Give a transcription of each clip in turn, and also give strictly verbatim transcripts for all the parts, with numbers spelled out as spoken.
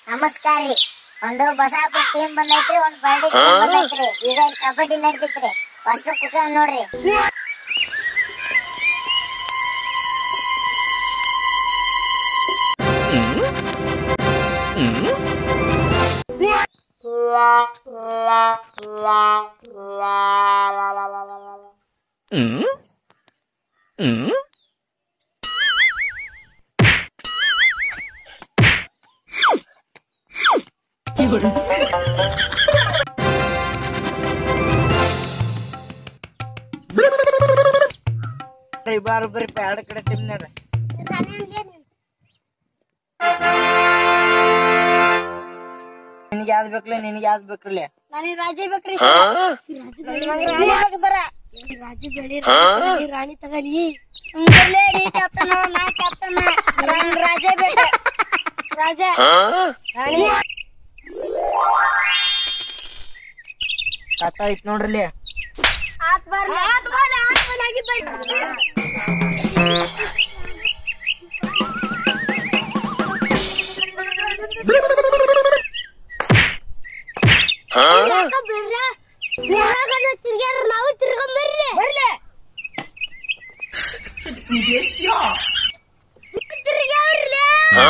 ನಮಸ್ಕಾರ ರೀ. ಒಂದು ಬಸಾಪುರ ಟೀಮ್ ಬಂದೈತ್ರಿ, ಒಂದು ಬರ್ಡಿ ಟೀಮ್ ಬಂದೈತ್ರಿ. ಈಗ ಇಲ್ಲಿ ಕಬಡ್ಡಿ ನಡ್ದೈತ್ರಿ. ಫಸ್ಟ್ ಕುತ್ಕೊಂಡ್ ನೋಡ್ರಿ. ಬರೋಬ್ಬರಿ ಎರಡು ಕಡೆ ಟೀಮ್ನಾಗ ನಿನಗೆ ಯಾವ್ದು ಬೇಕ್ಲೆ ನಿನಗೆ ಯಾವ್ದು ಬೇಕ್ರಲ್ಲ? ನನಗೆ ರಾಜಿ ಬೇಕ್ರಿ. ರಾಜು ಬೆಳಿ ರಾಣಿ ತಗಲಿ. ಕ್ಯಾಪ್ಟನ್ ನಾ ಕ್ಯಾಪ್ಟನ್ ರಾಜೇ ಬೇಕ. ರಾಜ ರಾಣಿ ಕತ್ತ ಐತ್ ನೋಡ್ರಲ್ಲಿ. ಆತ್ ಬರ್ಲಿ ಆತ್ ಬಾಲ್ ಆತ್ ಬಾಲ್ ಆಗಿದ್ದ. ನಾವು ತಿರ್ಗೊಂಡ್ ಬರ್ರಿ ಬರ್ಲಿ ತಿರ್ಗ್ಯಾವ್ರಲ್ಲ.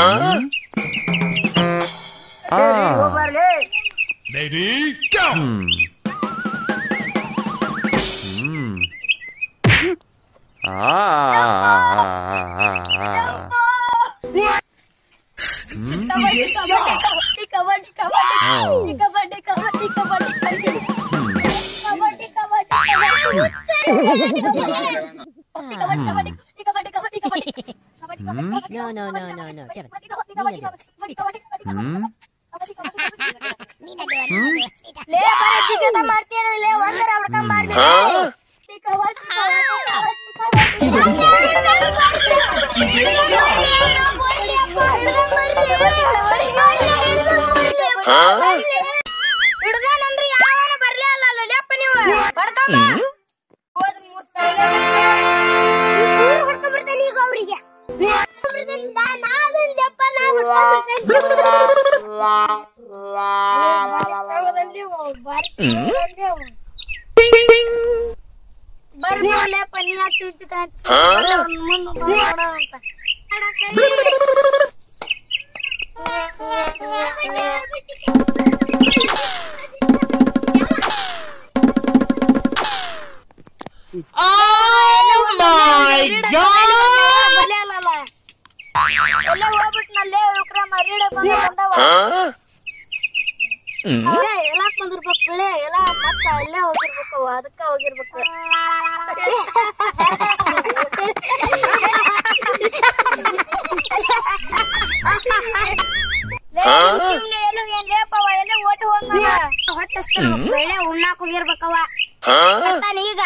Lady, go! Hmm. Ah. Kabaddi kabaddi kabaddi kabaddi kabaddi kabaddi kabaddi No, no, no, no, no. Kevin, Hmm. ಲೇ ಬರ ದಿಗದ ಮಾಡ್ತೀರಲ್ಲ ಒಂದರ ಹೊಡ್ಕೊಂಡ್ ಬರ್ಲಿ. ಹಿಡ್ದಾನಂದ್ರೆ ಯಾವನ ಬರ್ಲಿ ಅಲ್ಲ ಲೇಪ್ಪ ನೀವು ಹೊಡ್ಕೊಂಬ. ಹೊಡ್ಕೊಂಡ್ ಬಿಡ್ತೇನೆ ಈಗ ಅವ್ರಿಗೆ. ಬರ್ಲೆ ಪನಿ ಹಾಕ್ತಿದ್ದ ಮುಂದೆ ನೋಡ ಅಂತ. ಎಲ್ಲ ಹೋಗ್ಬಿಟ್ನಲ್ಲೇ ಉಕ್ರ ಮರಿಡ ಬಂದವ. ಎಲ್ಲಾಕ್ ಬಂದಿರ್ಬೇಕು ಬೆಳೆ ಎಲ್ಲ ಮತ್ತ ಅಲ್ಲೇ ಹೋಗಿರ್ಬೇಕು, ಅದಕ್ಕ ಹೋಗಿರ್ಬೇಕು. ಎಲ್ಲ ಓಟ ಹೋಗ ಹೊಟ್ಟೆ ಬೆಳೆ ಉಣ್ಣಾಕ್ ಹೋಗಿರ್ಬೇಕವ. ಈಗ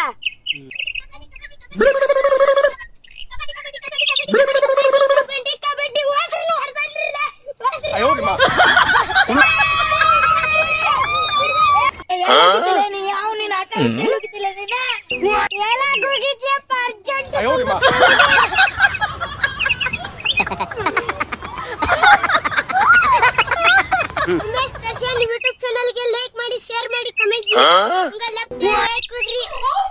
ಯೂಟ್ಯೂಬ್ ಚಾನಲ್ಗೆ ಲೈಕ್ ಮಾಡಿ, ಶೇರ್ ಮಾಡಿ, ಕಮೆಂಟ್ ಮಾಡಿ, ಲೈಕ್ ಕೊಡ್ರಿ.